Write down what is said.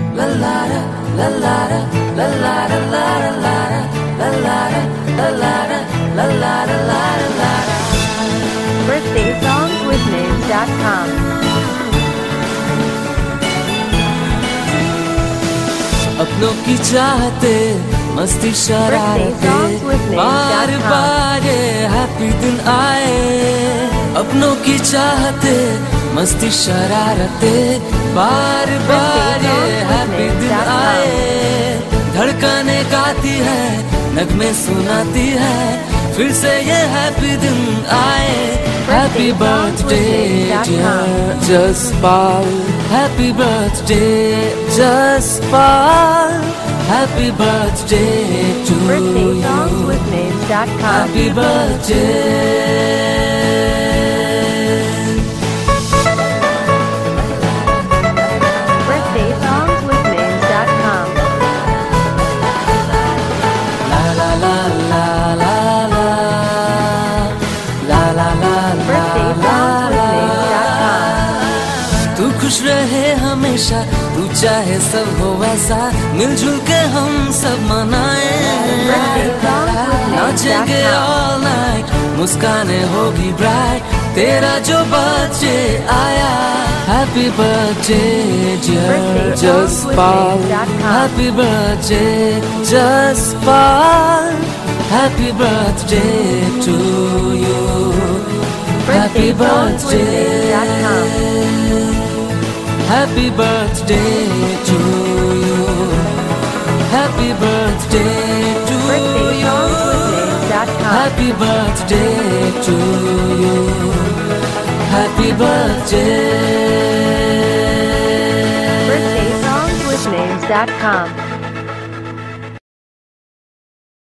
La la da, la la da, la la da, la la da, la la da, la la da, la la da, la la da. birthdayssongswithnames.com. अपनों की चाहते मस्ती शरारते बार बार happy दिन आए। अपनों की चाहते मस्ती शरारते बार बार हैप्पी दिन आए। धड़कने गाती है नगमे सुनाती है फिर से ये हैप्पी दिन आए। Happy birthday dear Jaspal, happy birthday Jaspal, happy birthday to you, birthdayssongswithnames.com. Happy birthday. birthdayssongswithnames.com. La la la la la la la la la birthdayssongswithnames.com. तू खुश रहे हमेशा, तू चाहे सब हो वैसा, मिलजुल के हम सब मनाए। नाचेंगे ऑल नाइट, मुस्काने होगी ब्राइट, तेरा जो बर्थडे आया। Happy birthday dear Jaspal, happy birthday Jaspal, happy birthday to you, happy birthday, happy birthday to you, happy birthday to you, happy birthday to you, happy birthday. birthdayssongswithnames.com.